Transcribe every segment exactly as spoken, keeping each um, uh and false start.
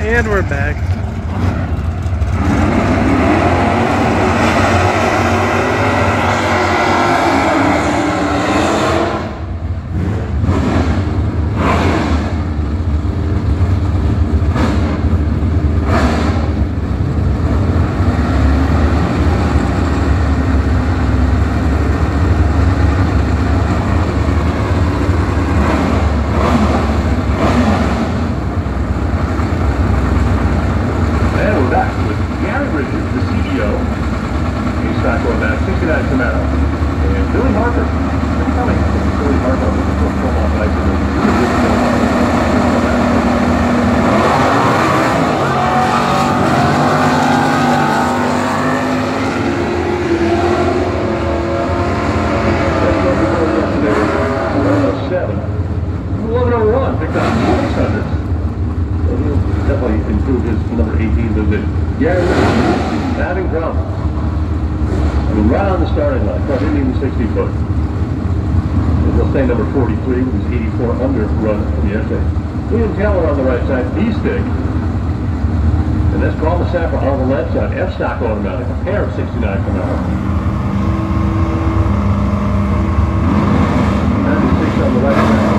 And we're back. Stock automatic, a pair of sixty-nine come out. ninety-six on the right side.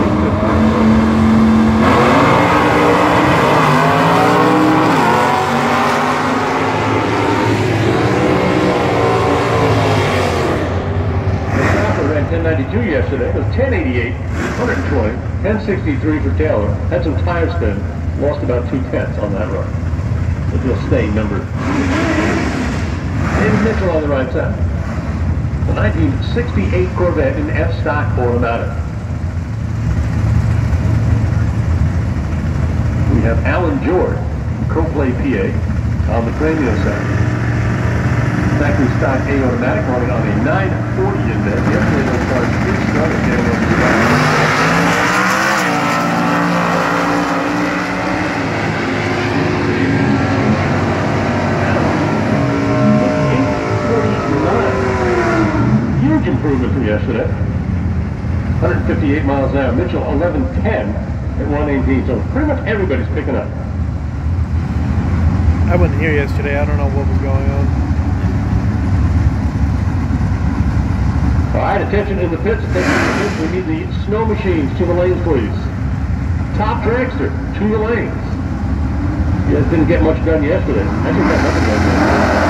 The Stopper ran ten ninety-two yesterday. It was ten eighty-eight, one twenty, ten sixty-three for Taylor. Had some tire spin, lost about two tenths on that run. But he'll stay number David Mitchell on the right side. The nineteen sixty-eight Corvette in F-Stock automatic. We have Alan George, Coplay, P A, on the Premio side. Factory stock A automatic running on a nine forty index. Yesterday those cars did start at getting on the stock. Improvement from yesterday. one fifty-eight miles an hour. Mitchell eleven ten at one eighteen. So pretty much everybody's picking up. I wasn't here yesterday. I don't know what was going on. All right, attention in the pits. Attention in the pits. We need the snow machines to the lanes, please. Top dragster to the lanes. You guys didn't get much done yesterday. Actually, got nothing done yesterday.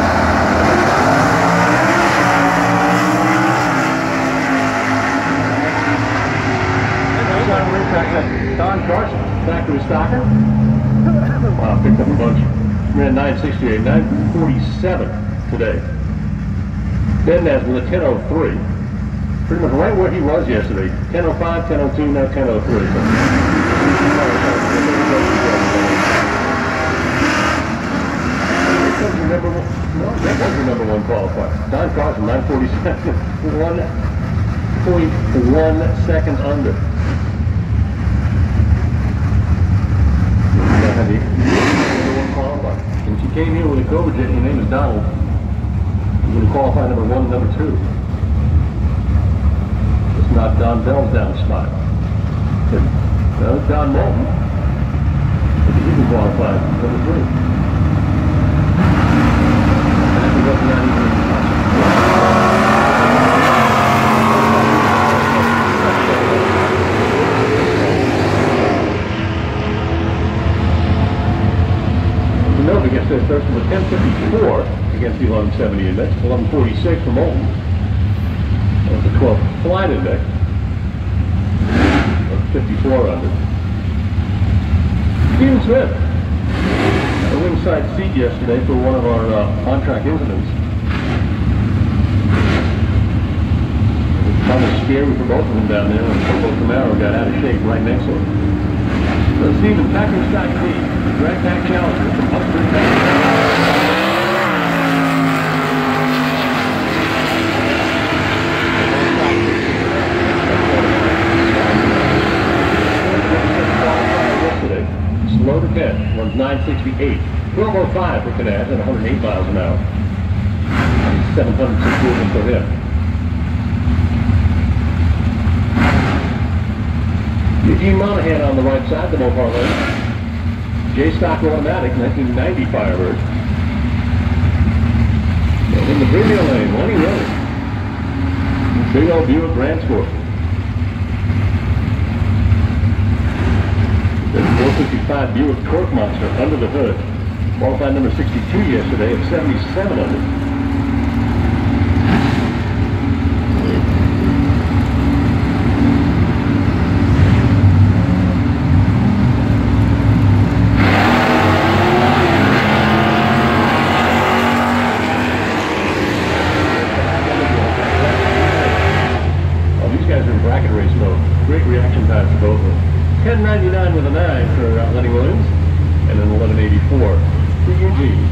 Don Carson, factory stocker. Wow, picked up a bunch. Ran nine sixty-eight, nine forty-seven today. Ben Naz with a ten oh three. Pretty much right where he was yesterday. ten oh five, ten oh two, now ten oh three. Number one, no, that was the number one qualifier. Don Carson, nine forty-seven, one point one seconds under. The number one qualifier. And she came here with a Cobra jet, and her name is Donald. She's going to qualify number one and number two. It's not Don Bell's down the spot. No, it's Don Moulton. But he can qualify number three. And that's what not even Nova gets there first with a ten fifty-four against the eleven seventy index, eleven forty-six for Moulton. That's the twelve flight index, fifty-four under. Steven Smith had a wing side seat yesterday for one of our uh, on-track incidents. It was kind of scary for both of them down there, and Coco Camaro got out of shape right next to him. So Steven, factory stock C, drag pack challenger from Upper yesterday. Slow to catch, runs nine sixty-eight. twelve oh five for Canaz at one hundred eight miles an hour. seven hundred six movement for him. Eugene Monahan on the right side, the Mopar lane. J-Stock automatic, nineteen ninety Firebird. And in the premium lane, Lenny Williams. Big old Buick Grand Sport. The four fifty-five Buick Torque Monster under the hood. Qualified number sixty-two yesterday of seventy-seven under. Great reaction times for both of them. ten ninety-nine with a nine for uh, Lenny Williams, and then eleven eighty-four for Eugene.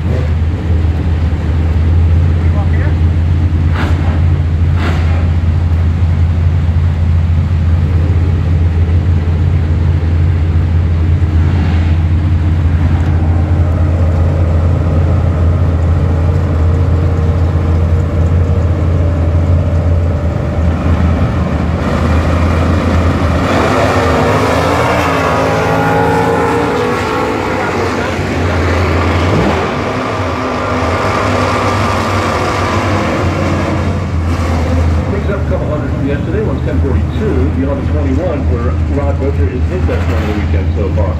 Yesterday, one's ten forty-two. The eleven twenty-one for Rod Butcher is his best run of the weekend so far.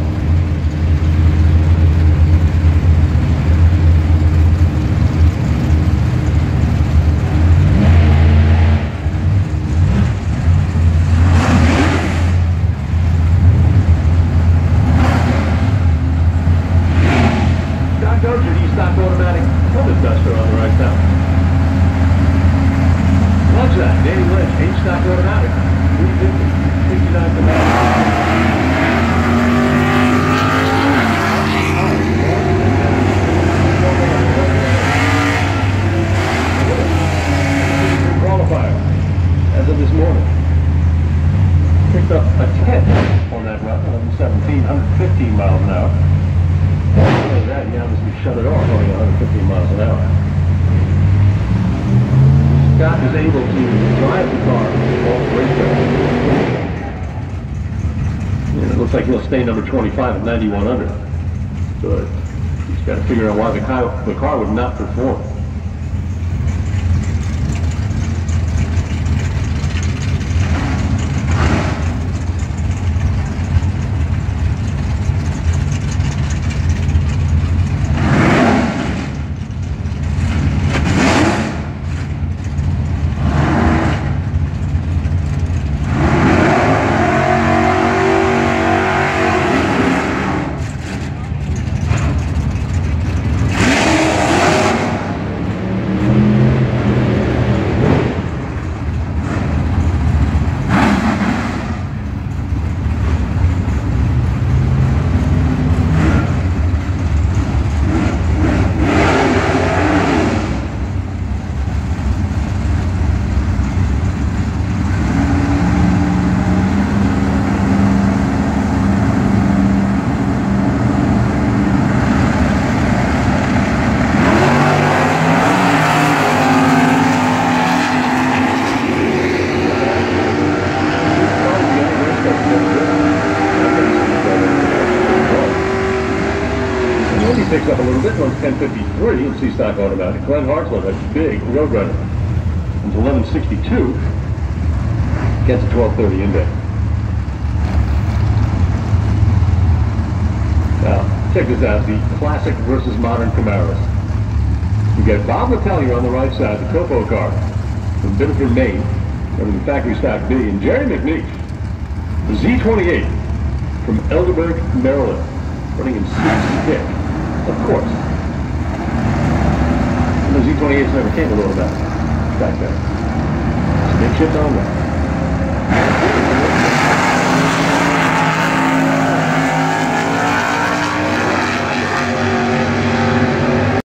Scott Dozier, E-Stock automatic helmet duster on the right side. Watch that, Danny Lynch, H-Stock automatic, three fifty, sixty-nine to nine. Qualifier, as of this morning. Picked up a tenth on that run, eleven seventeen, one fifteen miles an hour. After that, he obviously shut it off, only one fifteen miles an hour. Scott is able to drive the car all the way through. It looks like he'll stay number twenty-five at ninety-one under. But he's got to figure out why the car, the car would not perform. Picks up a little bit, runs ten fifty-three in C-Stock automatic. Glenn Hartzler, that big Roadrunner, runs eleven sixty-two, gets a twelve thirty index. Now, check this out, the classic versus modern Camaros. You got Bob Letelier on the right side, the Topo car, from Biddeford, Maine, running the factory stock B, and Jerry McNeish, the Z twenty-eight, from Elderberg, Maryland, running in C stick. Of course. And the Z twenty-eights never came a little back. Back there. Stick shift on that.